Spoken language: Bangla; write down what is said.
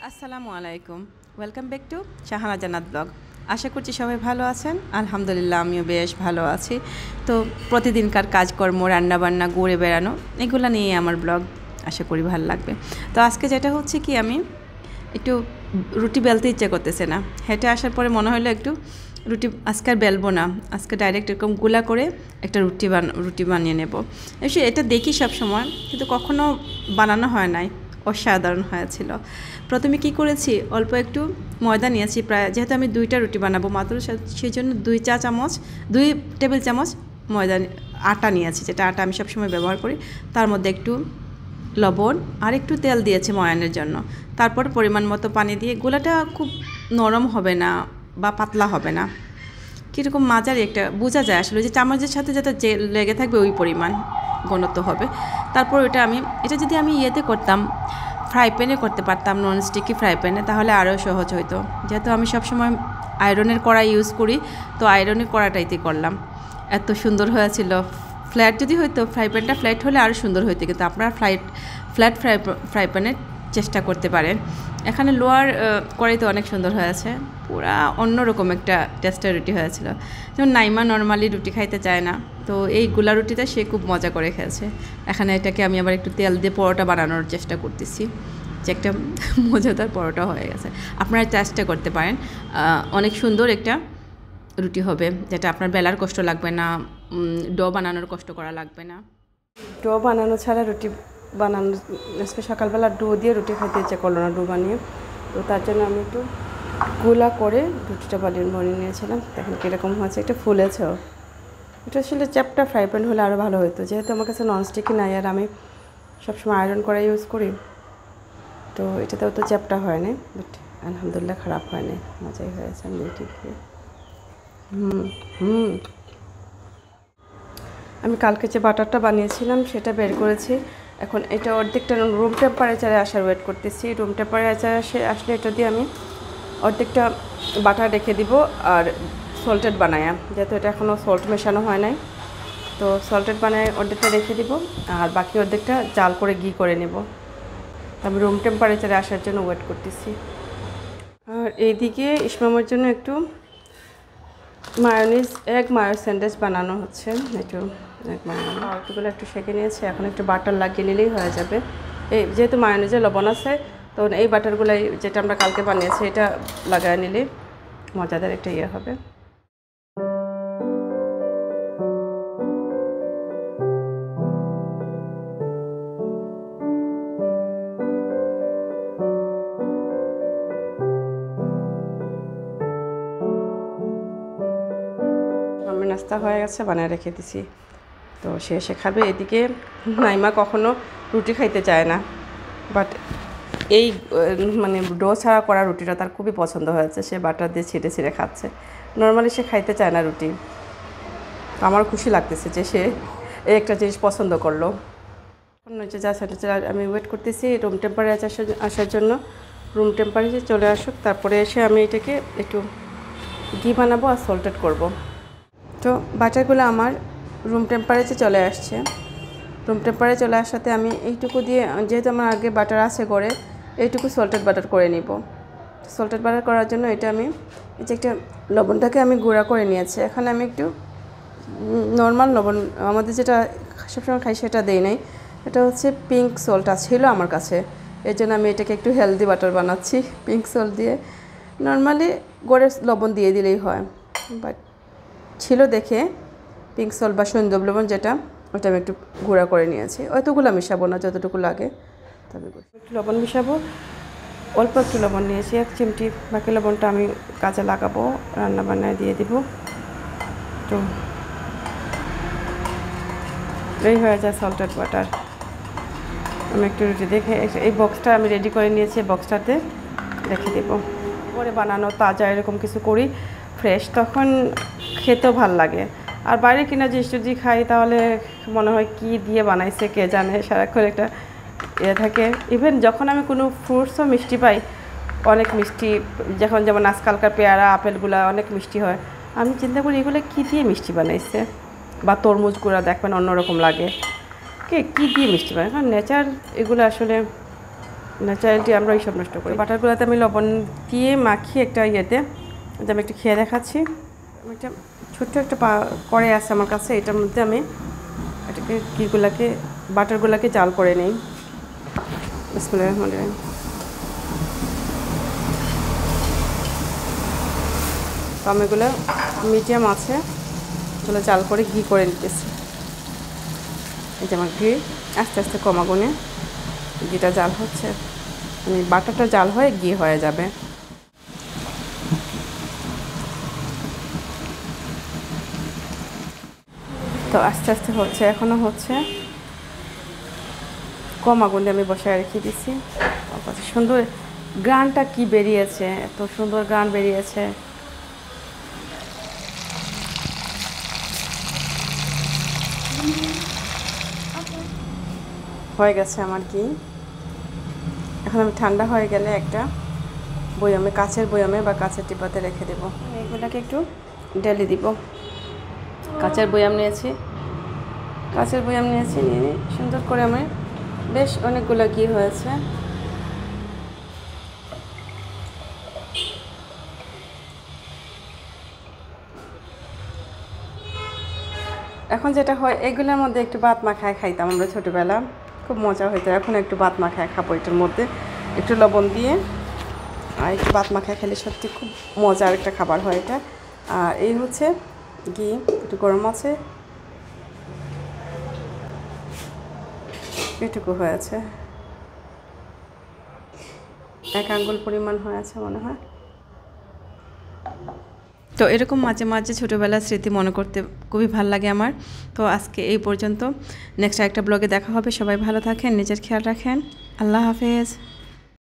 আসসালামু আলাইকুম, ওয়েলকাম ব্যাক টু শাহানা জান্নাত ব্লগ। আশা করছি সবাই ভালো আছেন। আলহামদুলিল্লাহ আমিও বেশ ভালো আছি। তো প্রতিদিনকার কাজকর্ম, রান্নাবান্না, ঘুরে বেড়ানো, এগুলো নিয়ে আমার ব্লগ, আশা করি ভালো লাগবে। তো আজকে যেটা হচ্ছে কি, আমি একটু রুটি বেলতে ইচ্ছে করতেছে না। হেঁটে আসার পরে মনে হলো একটু রুটি আজকে আর বেলবো না, আজকে ডাইরেক্ট এরকম গুলা করে একটা রুটি বানিয়ে নেব। এটা দেখি সব সময়, কিন্তু কখনো বানানো হয় নাই। অসাধারণ হয়েছিল। প্রথমে কি করেছি, অল্প একটু ময়দা নিয়েছি, প্রায় যেহেতু আমি 2টা রুটি বানাবো মাত্র, সেই জন্য 2 টেবিল চামচ আটা নিয়েছি, যেটা আটা আমি সবসময় ব্যবহার করি। তার মধ্যে একটু লবণ আর একটু তেল দিয়েছি ময়ানের জন্য। তারপর পরিমাণ মতো পানি দিয়ে, গোলাটা খুব নরম হবে না বা পাতলা হবে না, কীরকম মাঝারি একটা বোঝা যায় আসলে, যে চামচের সাথে যেটা লেগে থাকবে ওই পরিমাণ ঘনত্ব হবে। তারপর এটা যদি আমি ইয়েতে করতাম, ফ্রাই প্যানে করতে পারতাম, নন স্টিকি ফ্রাই প্যানে, তাহলে আরও সহজ হতো। যেহেতু আমি সবসময় আয়রনের কড়াই ইউজ করি, তো আয়রনের কড়াটাইতে করলাম। এত সুন্দর হয়েছিল। ফ্ল্যাট যদি হইতো, ফ্রাই প্যানটা ফ্ল্যাট হলে আরও সুন্দর হইতো, কিন্তু আপনারা ফ্ল্যাট ফ্রাই প্যানের চেষ্টা করতে পারেন। এখানে লোয়ার কড়াইতে অনেক সুন্দর হয়েছে, পুরা অন্যরকম একটা টেস্টের রুটি হয়েছিল। যেমন নাইমা নর্মালি রুটি খাইতে চায় না, তো এই গুলা রুটিটা সে খুব মজা করে খেয়েছে। এখানে এটাকে আমি আবার একটু তেল দিয়ে পরোটা বানানোর চেষ্টা করতেছি, যে একটা মজাদার পরোটা হয়ে গেছে। আপনারা চেষ্টা করতে পারেন, অনেক সুন্দর একটা রুটি হবে, যেটা আপনার বেলার কষ্ট লাগবে না, ডো বানানোর কষ্ট করা লাগবে না। ডো বানানো ছাড়া রুটি বানানো, আজকে সকালবেলা ডো দিয়ে রুটি খেতে ইচ্ছে করলো না, ডো বানিয়ে। তো তার জন্য আমি একটু গোলা করে রুটিটা বানিয়ে নিয়েছিলাম। দেখেন কীরকম হয়েছে, একটা ফুলেছেও। এটা আসলে চ্যাপটা ফ্রাই প্যান হলে আরও ভালো হতো, যেহেতু আমার কাছে ননস্টিকি নাই আর আমি সবসময় আয়রন করা ইউজ করি, তো এটাতেও তো চ্যাপটা হয় না। বাট আলহামদুলিল্লাহ খারাপ হয় না, মজাই হয়েছে। আমি রুটি খেয়ে আমি কালকে যে বাটারটা বানিয়েছিলাম সেটা বের করেছি। এখন এটা অর্ধেকটা রুম টেম্পারেচারে আসার ওয়েট করতেছি। রুম টেম্পারেচারে আসলে এটা দিয়ে আমি অর্ধেকটা বাটার রেখে দিব, আর সল্টেড বানায়া, যেহেতু এটা এখনও সল্ট মেশানো হয় নাই, তো সল্টেড বানায় অর্ধেকটা রেখে দিব, আর বাকি অর্ধেকটা জাল করে ঘি করে নেব। আমি রুম টেম্পারেচারে আসার জন্য ওয়েট করতেছি। আর এইদিকে ইসমামের জন্য একটু এগ মায়োনিজ স্যান্ডউইচ বানানো হচ্ছে। একটু একটুগুলো একটু সেঁকে নিয়েছে, এখন একটু বাটার লাগিয়ে নিলেই হয়ে যাবে। যেহেতু মায়োনিজে লবণ আছে, তো এই বাটারগুলাই যেটা আমরা কালকে বানিয়েছি এটা লাগায় নিলে মজাদার একটা ইয়ে হবে। নাস্তা হয়ে গেছে, বানিয়ে রেখে দিছি, তো সে এসে খাবে। এদিকে নাইমা কখনো রুটি খাইতে চায় না, বাট এই ডো ছাড়া করা রুটিটা তার খুবই পছন্দ হয়েছে। সে বাটার দিয়ে ছিঁড়ে ছিঁড়ে খাচ্ছে। নর্মালি সে খাইতে চায় না রুটি। আমার খুশি লাগতেছে যে সে এই একটা জিনিস পছন্দ করলো। আমি ওয়েট করতেছি রুম টেম্পারেচার আসার জন্য। রুম টেম্পারেচার চলে আসুক, তারপরে এসে আমি এটাকে একটু ঘি বানাবো আর সল্টেড করব। তো বাটারগুলো আমার রুম টেম্পারেচারে চলে আসছে। রুম টেম্পারেচারে চলে আসাতে আমি এইটুকু দিয়ে, যেহেতু আমার আগে বাটার আছে করে, এইটুকু সল্টেড বাটার করে নিব। সল্টেড বাটার করার জন্য এটা আমি এই যে একটা লবণটাকে আমি গুঁড়া করে নিয়েছি। এখানে আমি একটু নর্মাল লবণ, আমাদের যেটা সবসময় খাই সেটা দেই নাই, এটা হচ্ছে পিঙ্ক সল্টটা ছিল আমার কাছে, এর জন্য আমি এটাকে একটু হেলদি বাটার বানাচ্ছি পিঙ্ক সল্ট দিয়ে। নর্মালি গড়ের লবণ দিয়ে দিলেই হয়, বাট ছিল দেখে পিঙ্ক সল্ট বা সন্দব লবণ যেটা, ওটা আমি একটু গুঁড়া করে নিয়েছি। অতগুলো মিশাবো না, যতটুকু লাগে তবে একটু লবণ মিশাবো। অল্প একটু লবণ নিয়েছি, 1 চিমটি। বাকি লবণটা আমি কাজে লাগাবো, রান্না বান্নায় দিয়ে দিব। তো এই হয়ে যায় সল্টেড বাটার। আমি একটু রুটি দেখে এই বক্সটা আমি রেডি করে নিয়েছি, বক্সটাতে রেখে দেব। পরে বানানো তাজা এরকম কিছু করি ফ্রেশ, তখন খেতেও ভাল লাগে। আর বাইরে কিনা জিনিস যদি খাই তাহলে মনে হয় কি দিয়ে বানাইছে কে জানে, সারাক্ষণ একটা ইয়ে থাকে। ইভেন যখন আমি কোনো ফ্রুটসও মিষ্টি পাই, অনেক মিষ্টি, যেমন আজকালকার পেয়ারা আপেলগুলো অনেক মিষ্টি হয়, আমি চিন্তা করি এগুলো কী দিয়ে মিষ্টি বানাইছে। বা তরমুজগুলো দেখবেন অন্যরকম লাগে, কী দিয়ে মিষ্টি বানায়, কারণ নেচার এগুলো আসলে ন্যাচারালিটি আমরা এইসব নষ্ট করি। বাটারগুলোতে আমি লবণ দিয়ে মাখিয়ে একটা ইয়েতে, আমি একটু খেয়ে দেখাচ্ছি। আমি একটা ছোট্ট একটা কড়াই আছে আমার কাছে, এটার মধ্যে আমি এটাকে বাটারগুলোকে জাল করে নিই। বিসমিল্লাহির রহমানির রহিম। তো আমি এগুলো মিডিয়াম আছে এগুলো জাল করে ঘি করে নিতেছি। এই যে আমার ঘি আস্তে আস্তে কম আগুনে ঘিটা জাল হচ্ছে, মানে বাটারটা জাল হয়ে ঘি হয়ে যাবে। তো আস্তে আস্তে হচ্ছে, এখনও হচ্ছে, কম আগুনে আমি বসায় রেখে দিছি। সুন্দর গানটা কি বেরিয়েছে, এত সুন্দর গান বেরিয়েছে। হয়ে গেছে আমার ঘি। এখন আমি ঠান্ডা হয়ে গেলে একটা বয়ামে, কাচের বয়ামে বা কাচের টিপাতে রেখে দেবো। এগুলোকে একটু ঢেলে দিব। কাচের বয়াম নিয়েছি, নিয়ে সুন্দর করে আমি বেশ অনেকগুলো ঘি হয়েছে। এখন যেটা হয়, এগুলোর মধ্যে একটু ভাত মাখায় খাইতাম আমরা ছোটোবেলা, খুব মজা হইতো। এখন একটু ভাত মাখায় খাবো, এটার মধ্যে একটু লবণ দিয়ে আর একটু ভাত মাখায় খেলে সত্যি খুব মজার একটা খাবার হয় এটা। আর এই হচ্ছে ঘি, একটু গরম আছে, এটুকু হয়েছে, 1 আঙ্গুল পরিমাণ হয়েছে মনে হয়। তো এরকম মাঝে মাঝে ছোটোবেলার স্মৃতি মনে করতে খুবই ভালো লাগে আমার। তো আজকে এই পর্যন্ত, নেক্সট একটা ব্লগে দেখা হবে। সবাই ভালো থাকেন, নিজের খেয়াল রাখেন। আল্লাহ হাফেজ।